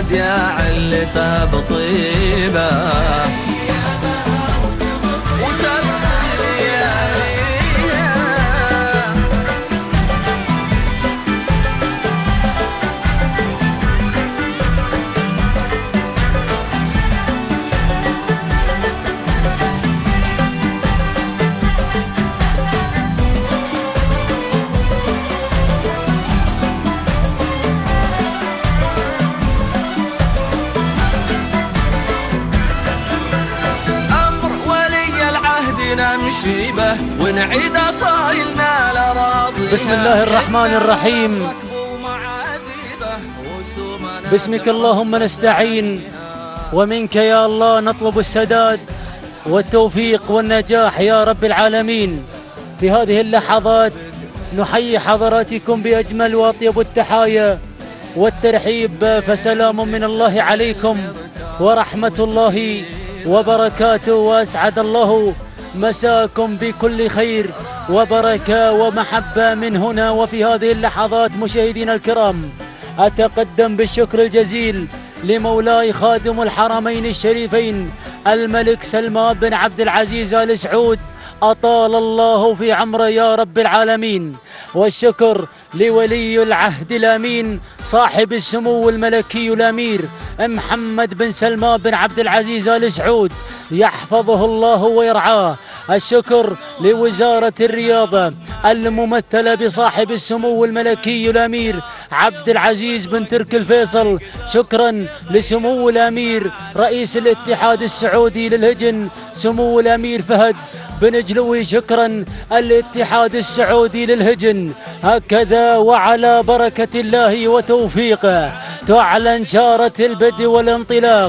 السداد يا علته بطيبه نمشي به ونعيد أصايلنا لراضينا. بسم الله الرحمن الرحيم. باسمك اللهم نستعين، ومنك يا الله نطلب السداد والتوفيق والنجاح يا رب العالمين. في هذه اللحظات نحيي حضراتكم بأجمل وأطيب التحايا والترحيب، فسلام من الله عليكم ورحمة الله وبركاته، وأسعد الله مساكم بكل خير وبركة ومحبة من هنا وفي هذه اللحظات. مشاهدينا الكرام، أتقدم بالشكر الجزيل لمولاي خادم الحرمين الشريفين الملك سلمان بن عبد العزيز آل سعود، أطال الله في عمره يا رب العالمين. والشكر لولي العهد الأمين صاحب السمو الملكي الأمير محمد بن سلمان بن عبد العزيز آل سعود، يحفظه الله ويرعاه. الشكر لوزارة الرياضة الممثلة بصاحب السمو الملكي الأمير عبد العزيز بن تركي الفيصل. شكرا لسمو الأمير رئيس الاتحاد السعودي للهجن سمو الأمير فهد بن جلوي. شكرا الاتحاد السعودي للهجن. هكذا وعلى بركة الله وتوفيقه تعلن شارة البدء والانطلاق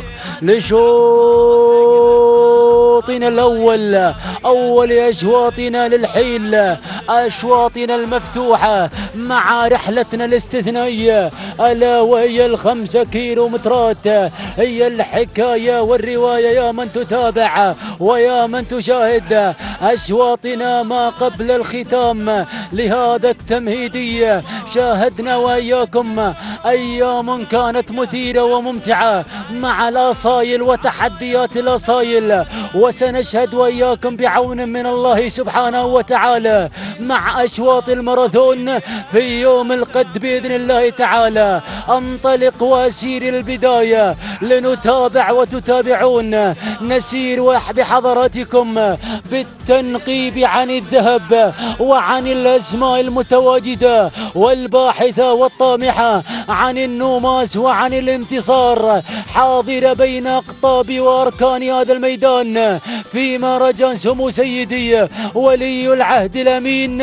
لشوطنا الأول، أول أشواطنا للحيل، أشواطنا المفتوحة مع رحلتنا الاستثنائية ألا وهي ال5 كيلومترات. هي الحكاية والرواية يا من تتابع ويا من تشاهد. أشواطنا ما قبل الختام لهذا التمهيدية، شاهدنا وإياكم أيام كانت مثيرة وممتعة مع الأصايل وتحديات الأصايل، وسنشهد وإياكم بعون من الله سبحانه وتعالى مع أشواط الماراثون في يوم الغد بإذن الله تعالى. أنطلق وأسير البداية لنتابع وتتابعون. نسير بحضراتكم بالتنقيب عن الذهب وعن الأسماء المتواجدة والباحثة والطامحة عن النوماس وعن الانتصار، حاضرة بين أقطاب وأركان هذا الميدان في مهرجان سمو سيدي ولي العهد الأمين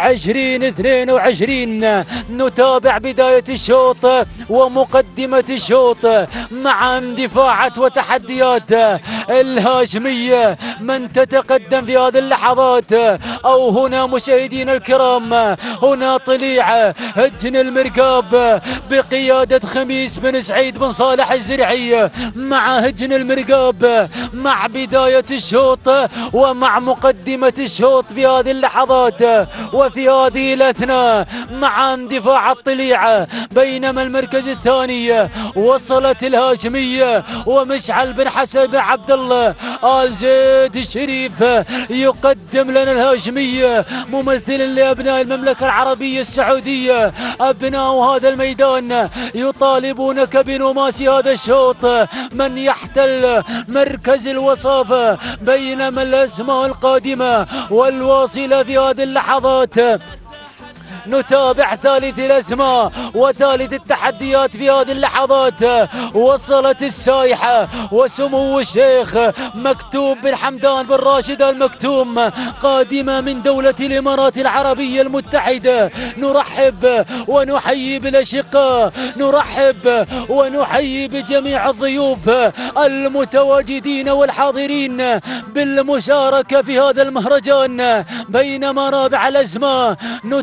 2022. نتابع بداية الشوط ومقدمة الشوط مع اندفاعات وتحديات الهاشمية. من تتقدم في هذه اللحظات أو هنا مشاهدينا الكرام، هنا طليعة هجن المركاب بقيادة خميس بن سعيد بن صالح الزرعي مع هجن المركاب مع بداية الشوط ومع مقدمة الشوط في هذه اللحظات وفي هذه الأثناء مع اندفاع الطليعة. بينما المركز الثاني وصلت الهاشمية ومشعل بن حسن بن عبد الله آل زيد الشريف يقدم لنا الهاشمية ممثلا لأبناء المملكة العربية السعودية. أبناء هذا الميدان يطالبونك بنماس هذا الشوط من يحتل مركز الوصافة، بينما الأسماء القادمة والواصلة في هذه اللحظات. نتابع ثالث الأسماء وثالث التحديات في هذه اللحظات. وصلت السايحة وسمو الشيخ مكتوم بن حمدان بن راشد المكتوم قادمة من دولة الإمارات العربية المتحدة. نرحب ونحيي بالأشقاء، نرحب ونحيي بجميع الضيوف المتواجدين والحاضرين بالمشاركة في هذا المهرجان. بينما رابع الأسماء نتابع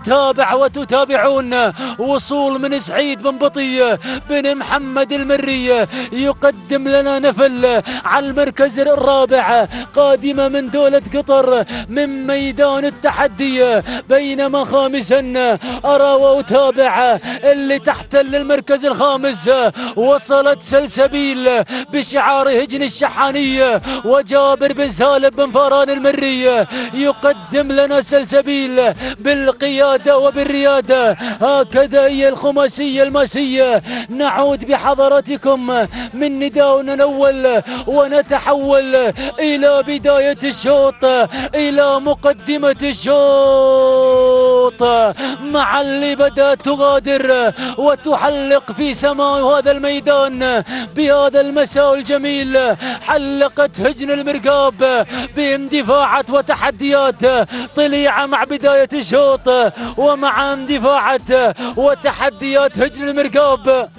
نتابع وتتابعون وصول من سعيد بن بطي بن محمد المري يقدم لنا نفل على المركز الرابع قادمة من دولة قطر من ميدان التحدي، بينما خامسا أرى وأتابع اللي تحتل المركز الخامس وصلت سلسبيل بشعار هجن الشحانية وجابر بن سالم بن فاران المري يقدم لنا سلسبيل بالقيادة وبالريادة. هكذا هي الخماسية الماسية. نعود بحضراتكم من نداؤنا الأول ونتحول إلى بداية الشوط، إلى مقدمة الشوط مع اللي بدأت تغادر وتحلق في سماء هذا الميدان بهذا المساء الجميل. حلقت هجن المرقاب باندفاعات وتحديات طليعة مع بداية الشوط ومع اندفاعات وتحديات هجن المرقاب.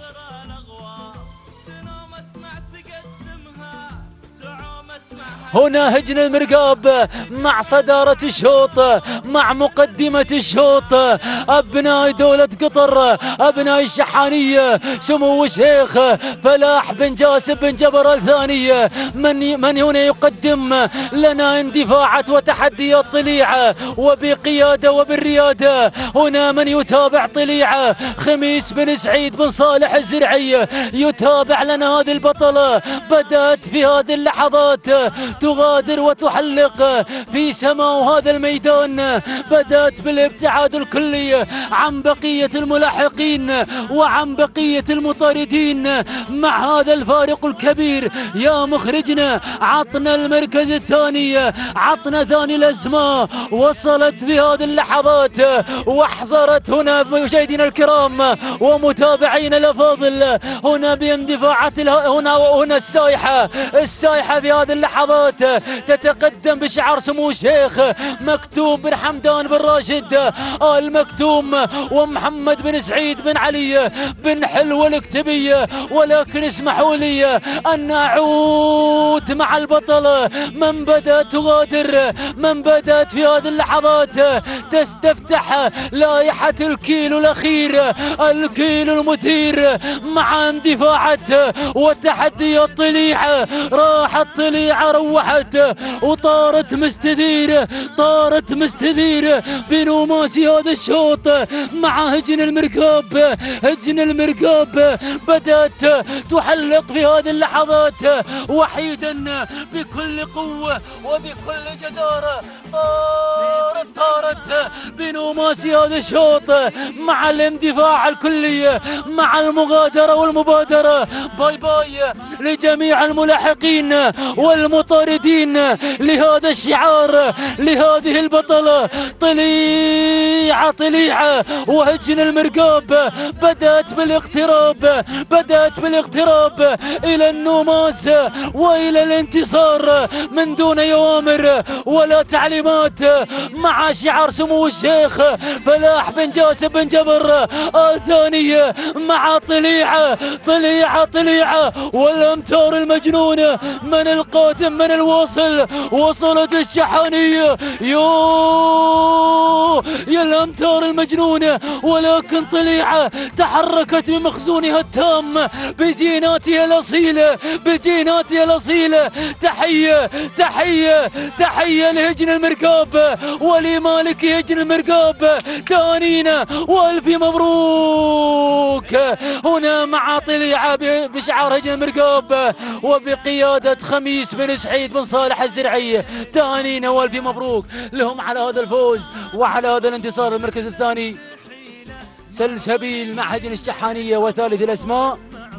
هنا هجن المرقاب مع صدارة الشوط، مع مقدمة الشوط. أبناء دولة قطر، أبناء الشحانية، سمو الشيخ فلاح بن جاسم بن جبر الثاني من هنا يقدم لنا اندفاعات وتحديات طليعة وبقيادة وبالريادة. هنا من يتابع طليعة خميس بن سعيد بن صالح الزرعي يتابع لنا هذه البطلة. بدأت في هذه اللحظات تغادر وتحلق في سماء هذا الميدان. بدأت بالابتعاد الكلي عن بقية الملاحقين وعن بقية المطاردين مع هذا الفارق الكبير. يا مخرجنا عطنا المركز الثاني، عطنا ثاني الأسماء. وصلت في هذه اللحظات واحضرت هنا مشاهدينا الكرام ومتابعينا الأفاضل هنا باندفاعات هنا السايحة في هذه اللحظات تتقدم بشعار سمو الشيخ مكتوم بن حمدان بن راشد آل مكتوم ومحمد بن سعيد بن علي بن حلو الكتبية. ولكن اسمحوا لي أن أعود مع البطلة من بدأت تغادر، من بدأت في هذه اللحظات تستفتح لائحة الكيلو الأخير، الكيلو المثير مع اندفاعات وتحديات طليعة. راحت طليعة روحت وطارت مستدير، طارت مستدير بنوماسي هذا الشوط مع هجن المرقاب. هجن المرقاب بدأت تحلق في هذه اللحظات وحيدا بكل قوة وبكل جدارة. طارت بنوماسي هذا الشوط مع الاندفاع الكلي مع المغادرة والمبادرة. باي باي لجميع الملاحقين والمطاردين لهذا الشعار، لهذه البطلة طليعة وهجن المرقاب. بدأت بالاقتراب إلى النوماس وإلى الانتصار من دون أوامر ولا تعليمات مع شعار سمو الشيخ فلاح بن جاسم بن جبر الثاني مع طليعة والأمتار المجنونة. من القادم من الواصل؟ وصلت الشحانية يا الأمتار المجنونة. ولكن طليعة تحركت بمخزونها التام بجيناتها الأصيلة. تحية لهجن المرقاب ولمالك هجن المرقاب. تهانينا والف مبروك هنا مع طليعة بشعار هجن المرقاب وبقيادة خميس بن سعيد بن صالح الزرعي. تهانينا والف مبروك لهم على هذا الفوز وعلى هذا الانتصار. المركز الثاني سلسبيل مع هجن الشحانية وثالث الأسماء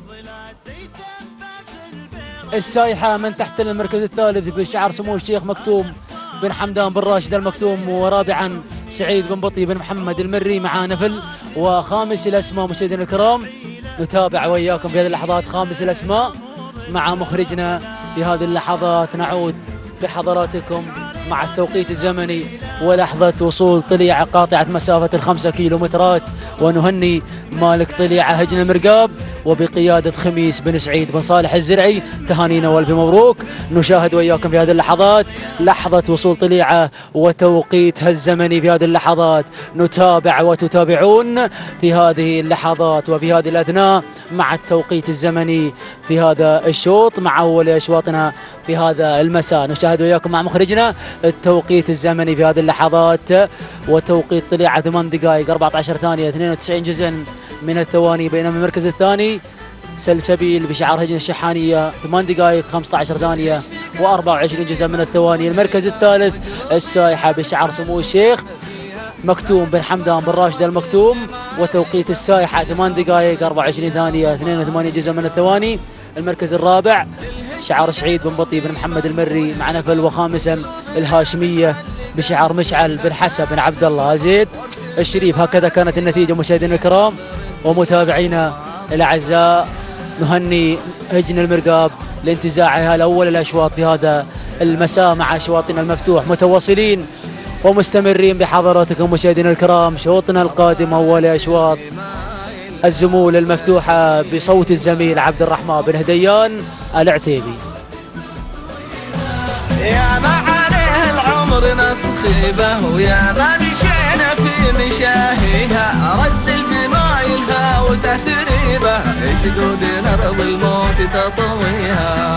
السايحة من تحتل المركز الثالث بشعار سمو الشيخ مكتوم بن حمدان بن راشد المكتوم. ورابعا سعيد بن بطي بن محمد المري مع نفل. وخامس الأسماء مشاهدينا الكرام نتابع وياكم في هذه اللحظات خامس الأسماء مع مخرجنا في هذه اللحظات. نعود بحضراتكم مع التوقيت الزمني ولحظة وصول طليعة قاطعة مسافة 5 كيلومترات ونهني مالك طليعة هجن المرقاب وبقيادة خميس بن سعيد بن صالح الزرعي. تهانينا والف مبروك. نشاهد وإياكم في هذه اللحظات لحظة وصول طليعة وتوقيتها الزمني في هذه اللحظات. نتابع وتتابعون في هذه اللحظات وفي هذه الأثناء مع التوقيت الزمني في هذا الشوط مع أول أشواطنا في هذا المساء. نشاهد وإياكم مع مخرجنا التوقيت الزمني في هذه اللحظات وتوقيت طليعة 8 دقائق 14 ثانية 92 جزء من الثواني. بينما المركز الثاني سلسبيل بشعار هجن الشحانية 8 دقائق 15 ثانية و24 جزء من الثواني. المركز الثالث السائحة بشعار سمو الشيخ مكتوم بن حمدان بن راشد المكتوم وتوقيت السائحة 8 دقائق 24 ثانية 82 جزء من الثواني. المركز الرابع شعار سعيد بن بطي بن محمد المري مع نفل. وخامسا الهاشمية بشعار مشعل بن حسن بن عبد الله زيد الشريف. هكذا كانت النتيجة مشاهدينا الكرام ومتابعينا الأعزاء. نهني هجن المرقاب لانتزاعها الأول الأشواط في هذا المساء مع أشواطنا المفتوح. متواصلين ومستمرين بحضراتكم مشاهدينا الكرام. شوطنا القادم أول أشواط الزمول المفتوحة بصوت الزميل عبد الرحمن بن هديان العتيبي. يا ما عليه العمر نسخيبه ويا ما مشينا في مشاهيها رد الجمايلها وتثريبه جدود الأرض الموت تطويها.